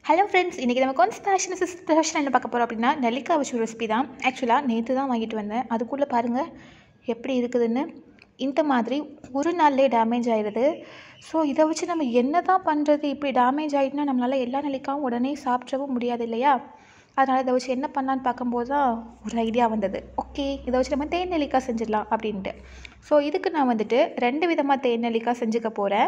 Hello friends, இன்றைக்கி நமக்கு வந்து ஸ்பெஷல் என்ன பார்க்க போகிறோம் அப்படின்னா நெல்லிக்காய் வச்சு ரெசிபி தான். ஆக்சுவலாக நேற்று தான் வாங்கிட்டு வந்தேன். அதுக்குள்ளே பாருங்கள் எப்படி இருக்குதுன்னு. இந்த மாதிரி ஒரு நாள்லேயே டேமேஜ் ஆயிடுது. ஸோ இதை வச்சு நம்ம என்ன தான் பண்ணுறது? இப்படி டேமேஜ் ஆகிட்டுனா நம்மளால் எல்லா நெல்லிக்காயும் உடனே சாப்பிடவும் முடியாது இல்லையா? அதனால் இதை வச்சு என்ன பண்ணலான்னு பார்க்கும்போது தான் ஒரு ஐடியா வந்தது. ஓகே, இதை வச்சு நம்ம தேன் நெல்லிக்காய் செஞ்சிடலாம் அப்படின்ட்டு. ஸோ இதுக்கு நான் வந்துட்டு 2 விதமாக தேன் நெல்லிக்காய் செஞ்சுக்க போகிறேன்.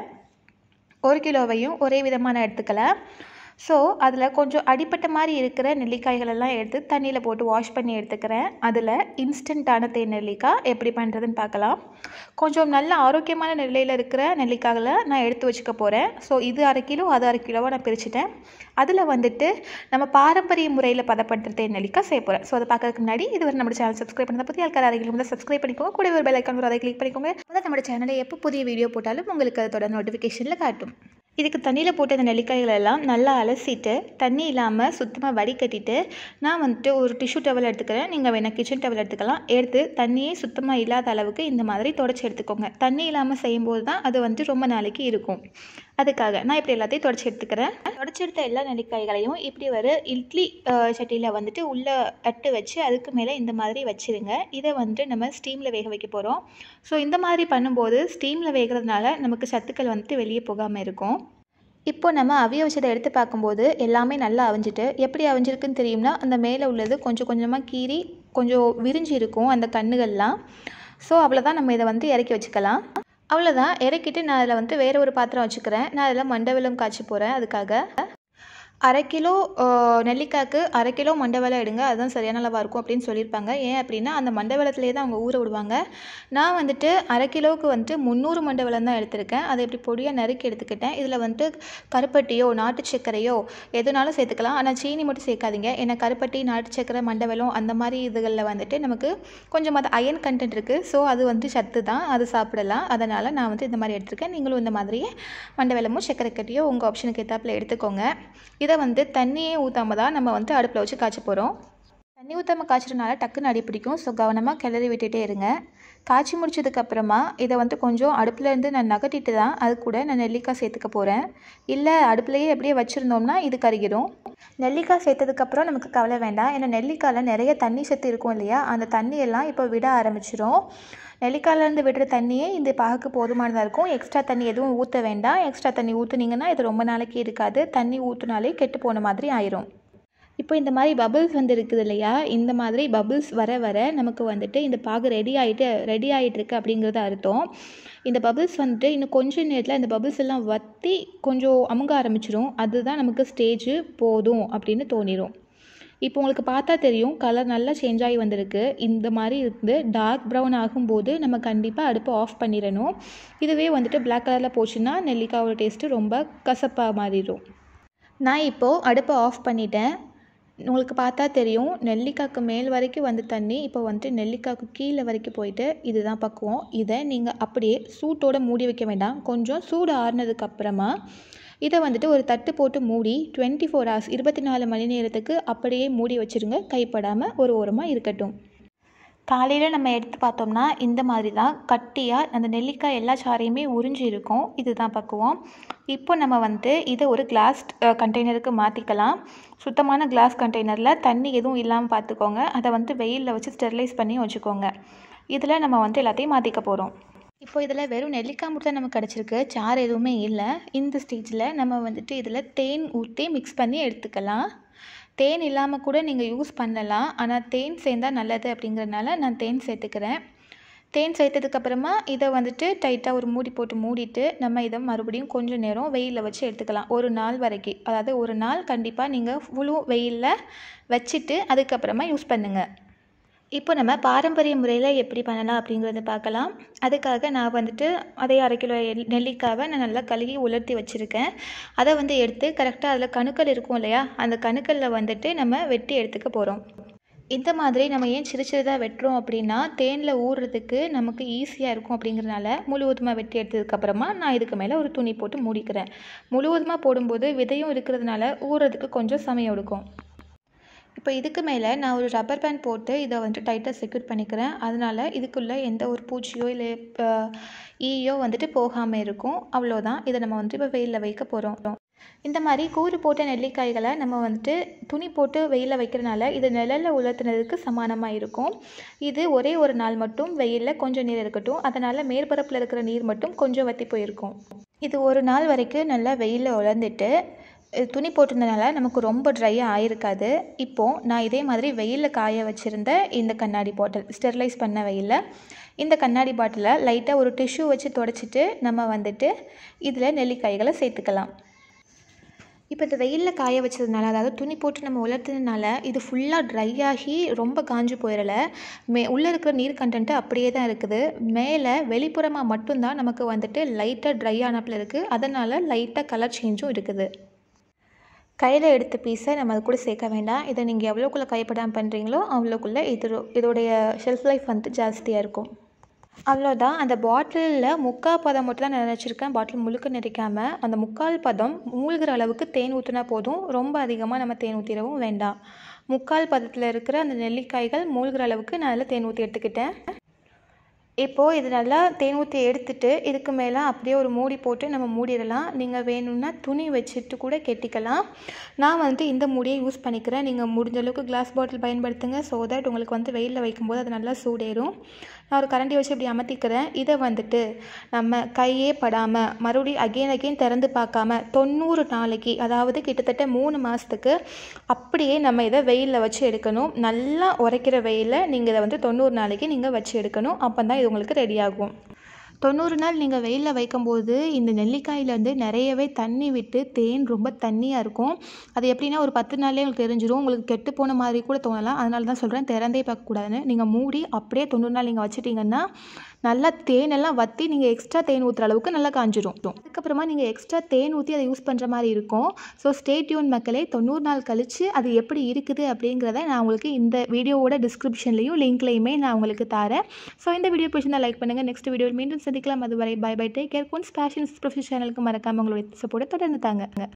1 கிலோவையும் ஒரே விதமாக நான் எடுத்துக்கல. ஸோ அதில் கொஞ்சம் அடிப்பட்ட மாதிரி இருக்கிற நெல்லிக்காய்களெல்லாம் எடுத்து தண்ணியில் போட்டு வாஷ் பண்ணி எடுத்துக்கிறேன். அதில் இன்ஸ்டண்ட்டான தேன் நெல்லிக்காய் எப்படி பண்ணுறதுன்னு பார்க்கலாம். கொஞ்சம் நல்ல ஆரோக்கியமான நிலையில் இருக்கிற நெல்லிக்காய்களை நான் எடுத்து வச்சுக்க போகிறேன். ஸோ இது 1/2 கிலோ, அது 1/2 கிலோவாக நான் பிரிச்சுட்டேன். அதில் வந்துட்டு நம்ம பாரம்பரிய முறையில் பதப்படுத்துகிற தேன் நெல்லிக்காய் செய்ய போகிறேன். ஸோ அதை பார்க்கறதுக்கு முன்னாடி இதுவரை நம்ம சேனல் சப்ஸ்கிரைப் பண்ணதை பற்றி யாருக்கார அருகில் வந்து சப்ஸ்கிரைப் பண்ணிக்கோங்க. கூட ஒரு பெல் ஐக்கான் வரும், அதை கிளிக் பண்ணிக்கோங்க. அதான் நம்ம சேனலில் எப்போ புதிய வீடியோ போட்டாலும் உங்களுக்கு அதோட நோட்டிஃபிகேஷனில் காட்டும். இதுக்கு தண்ணியில் போட்டு அந்த நெல்லிக்காய்கள் எல்லாம் நல்லா அலசிட்டு தண்ணி இல்லாமல் சுத்தமாக வடிகட்டிட்டு நான் வந்துட்டு ஒரு டிஷ்யூ டவல் எடுத்துக்கிறேன். நீங்கள் வேணால் கிச்சன் டவல் எடுத்துக்கலாம். எடுத்து தண்ணியே சுத்தமாக இல்லாத அளவுக்கு இந்த மாதிரி தொடச்சி எடுத்துக்கோங்க. தண்ணி இல்லாமல் செய்யும்போது தான் அது வந்துட்டு ரொம்ப நாளைக்கு இருக்கும். அதுக்காக நான் இப்படி எல்லாத்தையும் தொடச்சி எடுத்துக்கிறேன். தொடச்சி எடுத்த எல்லா நெல்லிக்காய்களையும் இப்படி ஒரு இட்லி சட்டியில் வந்துட்டு உள்ளே தட்டு வச்சு அதுக்கு மேலே இந்த மாதிரி வச்சுருங்க. இதை வந்துட்டு நம்ம ஸ்டீமில் வேக வைக்க போகிறோம். ஸோ இந்த மாதிரி பண்ணும்போது ஸ்டீமில் வேகிறதுனால நமக்கு சத்துக்கள் வந்துட்டு வெளியே போகாமல் இருக்கும். இப்போ நம்ம அவிய வச்சதை எடுத்து பார்க்கும்போது எல்லாமே நல்லா அவிஞ்சிட்டு, எப்படி அவிஞ்சிருக்குன்னு தெரியும்னா அந்த மேலே உள்ளது கொஞ்சம் கொஞ்சமாக கீறி கொஞ்சம் விரிஞ்சு இருக்கும் அந்த கண்ணுகள்லாம். ஸோ அவ்வளோதான், நம்ம இதை வந்து இறக்கி வச்சுக்கலாம். அவ்வளோதான், இறக்கிட்டு நான் அதில் வந்து வேறு ஒரு பாத்திரம் வச்சுக்கிறேன். நான் அதில் மண்டவெல்லம் காய்ச்சி போகிறேன். அதுக்காக 1/2 கிலோ நெல்லிக்காய்க்கு 1/2 கிலோ மண்டவெல்லம் எடுங்க, அதுதான் சரியான அளவாக இருக்கும் அப்படின்னு சொல்லியிருப்பாங்க. ஏன் அப்படின்னா அந்த மண்டவெல்லத்திலே தான் அவங்க ஊற விடுவாங்க. நான் வந்துட்டு 1/2 கிலோவுக்கு வந்துட்டு 300 மண்டவெல்லம் தான் எடுத்திருக்கேன். அதை இப்படி பொடியாக நறுக்கி எடுத்துக்கிட்டேன். இதில் வந்துட்டு கருப்பட்டியோ நாட்டு சர்க்கரையோ எதுனாலும் சேர்த்துக்கலாம். ஆனால் சீனி மட்டும் சேர்க்காதீங்க. ஏன்னா கருப்பட்டி, நாட்டு சர்க்கரை, மண்டவெல்லம் அந்த மாதிரி இதுகளில் வந்துட்டு நமக்கு கொஞ்சம் அது அயன் கண்டென்ட் இருக்குது. ஸோ அது வந்து சத்து தான், அது சாப்பிடலாம். அதனால் நான் வந்து இந்த மாதிரி எடுத்திருக்கேன். நீங்களும் இந்த மாதிரியே மண்டவெல்லமோ சர்க்கரை கட்டியோ உங்கள் ஆப்ஷனுக்கு ஏற்றாப்புல எடுத்துக்கோங்க. இதை வந்து தண்ணியே ஊற்றாமல் தான் நம்ம வந்து அடுப்பில் வச்சு காய்ச்ச போகிறோம். தண்ணி ஊற்றாமல் காய்ச்சறதுனால டக்குன்னு அடி பிடிக்கும். ஸோ கவனமாக கிளறி விட்டுட்டே இருங்க. காய்ச்சி முடிச்சதுக்கப்புறமா இதை வந்து கொஞ்சம் அடுப்புலேருந்து நான் நகட்டிட்டு தான் அது கூட நான் நெல்லிக்காய் சேர்த்துக்க போகிறேன். இல்லை அடுப்புலையே அப்படியே வச்சுருந்தோம்னா இது கருகிடும். நெல்லிக்காய் சேர்த்ததுக்கப்புறம் நமக்கு கவலை வேண்டாம். ஏன்னா நெல்லிக்காயில் நிறைய தண்ணி சத்து இருக்கும் இல்லையா? அந்த தண்ணியெல்லாம் இப்போ விட ஆரம்பிச்சிடும். நெல்லிக்காயிலேருந்து விடுற தண்ணியே இந்த பாகுக்கு போதுமானதாக இருக்கும். எக்ஸ்ட்ரா தண்ணி எதுவும் ஊற்ற வேண்டாம். எக்ஸ்ட்ரா தண்ணி ஊற்றுனீங்கன்னா இது ரொம்ப நாளைக்கு இருக்காது. தண்ணி ஊற்றினாலே கெட்டு போன மாதிரி ஆயிரும். இப்போ இந்த மாதிரி பபிள்ஸ் வந்து இருக்குது இல்லையா? இந்த மாதிரி பபிள்ஸ் வர வர நமக்கு வந்துட்டு இந்த பாகு ரெடி ஆகிட்டு இருக்கு அப்படிங்கிறது அர்த்தம். இந்த பபிள்ஸ் வந்துட்டு இன்னும் கொஞ்சம் நேரத்தில் இந்த பபிள்ஸ் எல்லாம் வற்றி கொஞ்சம் அமுங்க ஆரம்பிச்சிடும். அதுதான் நமக்கு ஸ்டேஜ் போதும் அப்படின்னு தோணிடும். இப்போ உங்களுக்கு பார்த்தா தெரியும், கலர் நல்லா சேஞ்ச் ஆகி வந்திருக்கு. இந்த மாதிரி இருந்து டார்க் ப்ரௌன் ஆகும்போது நம்ம கண்டிப்பாக அடுப்பை ஆஃப் பண்ணிடணும். இதுவே வந்துட்டு பிளாக் கலரில் போச்சுன்னா நெல்லிக்காயோட டேஸ்ட்டு ரொம்ப கசப்பாக மாறிடும். நான் இப்போது அடுப்பை ஆஃப் பண்ணிட்டேன். உங்களுக்கு பார்த்தா தெரியும், நெல்லிக்காய்க்கு மேல் வரைக்கும் வந்து தண்ணி இப்போ வந்துட்டு நெல்லிக்காய்க்கு கீழே வரைக்கும் போயிட்டு இதுதான் பக்குவம். இதை நீங்கள் அப்படியே சூட்டோடு மூடி வைக்க வேண்டாம். கொஞ்சம் சூடு ஆறுனதுக்கப்புறமா இதை வந்துட்டு ஒரு தட்டு போட்டு மூடி 24 hours 24 மணி நேரத்துக்கு அப்படியே மூடி வச்சுருங்க. கைப்படாமல் ஒரு ஓரமாக இருக்கட்டும். காலையில் நம்ம எடுத்து பார்த்தோம்னா இந்த மாதிரி தான் கட்டியாக அந்த நெல்லிக்காய் எல்லா சாறையுமே உறிஞ்சி இருக்கும். இதுதான் பக்குவம். இப்போ நம்ம வந்து இதை ஒரு கிளாஸ் கண்டெய்னருக்கு மாற்றிக்கலாம். சுத்தமான கிளாஸ் கண்டெய்னரில் தண்ணி எதுவும் இல்லாமல் பார்த்துக்கோங்க. அதை வந்து வெயிலில் வச்சு ஸ்டெரிலைஸ் பண்ணி வச்சுக்கோங்க. இதில் நம்ம வந்து எல்லாத்தையும் மாற்றிக்க போகிறோம். இப்போ இதில் வெறும் நெல்லிக்காய் மட்டும் தான் நமக்கு கிடச்சிருக்கு, சாறு எதுவுமே இல்லை. இந்த ஸ்டேஜில் நம்ம வந்துட்டு இதில் தேன் ஊற்றி மிக்ஸ் பண்ணி எடுத்துக்கலாம். தேன் இல்லாமல் கூட நீங்கள் யூஸ் பண்ணலாம். ஆனால் தேன் சேர்ந்தால் நல்லது அப்படிங்கிறதுனால நான் தேன் சேர்த்துக்கிறேன். தேன் சேர்த்ததுக்கப்புறமா இதை வந்துட்டு டைட்டாக ஒரு மூடி போட்டு மூடிட்டு நம்ம இதை மறுபடியும் கொஞ்சம் நேரம் வெயிலில் வச்சு எடுத்துக்கலாம். ஒரு நாள் வரைக்கும், அதாவது ஒரு நாள் கண்டிப்பாக நீங்கள் முழு வெயிலில் வச்சுட்டு அதுக்கப்புறமா யூஸ் பண்ணுங்கள். இப்போ நம்ம பாரம்பரிய முறையில் எப்படி பண்ணலாம் அப்படிங்கிறத பார்க்கலாம். அதுக்காக நான் வந்துட்டு அதே 1/2 கிலோ நெல்லிக்காவை நான் நல்லா கழுவி உலர்த்தி வச்சுருக்கேன். அதை வந்து எடுத்து கரெக்டாக அதில் கணுக்கள் இருக்கும் இல்லையா? அந்த கணுக்களில் வந்துட்டு நம்ம வெட்டி எடுத்துக்க போகிறோம். இந்த மாதிரி நம்ம ஏன் சிறுதாக வெட்டுறோம் அப்படின்னா தேனில் ஊறுறதுக்கு நமக்கு ஈஸியாக இருக்கும் அப்படிங்கிறனால முழுவதுமாக வெட்டி எடுத்ததுக்கப்புறமா நான் இதுக்கு மேலே ஒரு துணி போட்டு மூடிக்கிறேன். முழுவதுமாக போடும்போது விதையும் இருக்கிறதுனால ஊறுறதுக்கு கொஞ்சம் சமயம் எடுக்கும். இப்போ இதுக்கு மேலே நான் ஒரு ரப்பர் பேண்ட் போட்டு இதை வந்துட்டு டைட்டாக செக்யூர் பண்ணிக்கிறேன். அதனால் இதுக்குள்ளே எந்த ஒரு பூச்சியோ இல்லை ஈயோ வந்துட்டு போகாமல் இருக்கும். அவ்வளோதான். இதை நம்ம வந்துட்டு இப்போ வெயிலில் வைக்க போகிறோம். இந்த மாதிரி கூறு போட்ட நெல்லிக்காய்களை நம்ம வந்துட்டு துணி போட்டு வெயிலில் வைக்கிறனால இது நிழலில் உலர்த்தினதுக்கு சமானமாக இருக்கும். இது ஒரே ஒரு நாள் மட்டும் வெயிலில் கொஞ்சம் நீர் இருக்கட்டும், அதனால் மேற்பரப்பில் இருக்கிற நீர் மட்டும் கொஞ்சம் வற்றி போயிருக்கும். இது ஒரு நாள் வரைக்கும் நல்லா வெயிலில் உலர்ந்துட்டு துணி போட்டிருந்தனால நமக்கு ரொம்ப ட்ரையாக ஆயிருக்காது. இப்போது நான் இதே மாதிரி வெயிலில் காய வச்சுருந்த இந்த கண்ணாடி பாட்டில், ஸ்டெர்லைஸ் பண்ண வெயிலில் இந்த கண்ணாடி பாட்டிலை லைட்டாக ஒரு டிஷ்யூ வச்சு துடைச்சிட்டு நம்ம வந்துட்டு இதில் நெல்லிக்காய்களை சேர்த்துக்கலாம். இப்போ இந்த வெயிலில் காய வச்சதுனால, அதாவது துணி போட்டு நம்ம உலர்த்தினால இது ஃபுல்லாக ட்ரை ஆகி ரொம்ப காஞ்சு போயிடலை. உள்ளே இருக்கிற நீர் கண்டென்ட்டு அப்படியே தான் இருக்குது. மேலே வெளிப்புறமாக மட்டும்தான் நமக்கு வந்துட்டு லைட்டாக ட்ரை ஆனப்பில் இருக்குது. அதனால் லைட்டாக கலர் சேஞ்சும் இருக்குது. கையில் எடுத்த பீஸை நம்ம அது கூட சேர்க்க வேண்டாம். இதை நீங்கள் எவ்வளோக்குள்ளே கைப்படாமல் பண்ணுறீங்களோ அவ்வளோக்குள்ளே இதோடைய ஷெல்ஃப் லைஃப் வந்துட்டு ஜாஸ்தியாக இருக்கும். அவ்வளோதான். அந்த பாட்டிலில் முக்கால் பதம் மட்டும் தான் நான் நினச்சிருக்கேன். பாட்டில் முழுக்க நிறைக்காமல் அந்த முக்கால் பதம் மூழ்கிற அளவுக்கு தேன் ஊற்றினா போதும். ரொம்ப அதிகமாக நம்ம தேன் ஊற்றிடவும் வேண்டாம். முக்கால் பதத்தில் இருக்கிற அந்த நெல்லிக்காய்கள் மூழ்கிற அளவுக்கு நான் அதில் தேன் ஊற்றி எடுத்துக்கிட்டேன். இப்போது இது நல்லா தேன் ஊற்றி எடுத்துகிட்டு இதுக்கு மேலே அப்படியே ஒரு மூடி போட்டு நம்ம மூடிடலாம். நீங்கள் வேணும்னா துணி வச்சுட்டு கூட கெட்டிக்கலாம். நான் வந்துட்டு இந்த மூடியை யூஸ் பண்ணிக்கிறேன். நீங்கள் முடிஞ்ச அளவுக்கு கிளாஸ் பாட்டில் பயன்படுத்துங்க. ஸோ தட் உங்களுக்கு வந்து வெயிலில் வைக்கும்போது அது நல்லா சூடேறும். நான் ஒரு கரண்டி வச்சு இப்படி அமர்த்திக்கிறேன். இதை வந்துட்டு நம்ம கையே படாமல் மறுபடியும் அகெயின் திறந்து பார்க்காம 90 நாளைக்கு, அதாவது கிட்டத்தட்ட 3 மாதத்துக்கு அப்படியே நம்ம இதை வெயிலில் வச்சு எடுக்கணும். நல்லா உரைக்கிற வெயிலில் நீங்கள் இதை வந்து 90 நாளைக்கு நீங்கள் வச்சு எடுக்கணும். அப்போ தான் இது உங்களுக்கு ரெடி ஆகும். 90 நாள் நீங்கள் வெயிலில் வைக்கும்போது இந்த நெல்லிக்காயிலேருந்து நிறையவே தண்ணி விட்டு தேன் ரொம்ப தண்ணியாக இருக்கும். அது எப்படின்னா ஒரு 10 நாள்லேயே உங்களுக்கு தெரிஞ்சிடும். உங்களுக்கு கெட்டு போன மாதிரி கூட தோணலாம். அதனால தான் சொல்கிறேன், திறந்தே பார்க்கக்கூடாதுன்னு. நீங்கள் மூடி அப்படியே 90 நாள் நீங்கள் வச்சுட்டிங்கன்னா நல்லா தேனெல்லாம் வற்றி நீங்கள் எக்ஸ்ட்ரா தேன் ஊற்றுற அளவுக்கு நல்லா காஞ்சிடும். அதுக்கப்புறமா நீங்கள் எக்ஸ்ட்ரா தேன் ஊற்றி அதை யூஸ் பண்ணுற மாதிரி இருக்கும். ஸோ ஸ்டே டியூன் மக்களே. 90 நாள் கழித்து அது எப்படி இருக்குது அப்படிங்கிறத நான் உங்களுக்கு இந்த வீடியோவோட டிஸ்கிரிப்ஷன்லேயும் லிங்க்லேயுமே நான் உங்களுக்கு தரேன். ஸோ இந்த வீடியோ பிடிச்சிருந்தா லைக் பண்ணுங்கள். நெக்ஸ்ட் வீடியோவில் மீண்டும் சந்திக்கலாம். அதுவரை பை பை, டேக் கேர். குன்ஸ் ஃபேஷன் ப்ரொஃபஷனல் சேனலுக்கு மறக்காமல் உங்களுடைய சப்போர்ட்டை தொடர்ந்து தாங்க.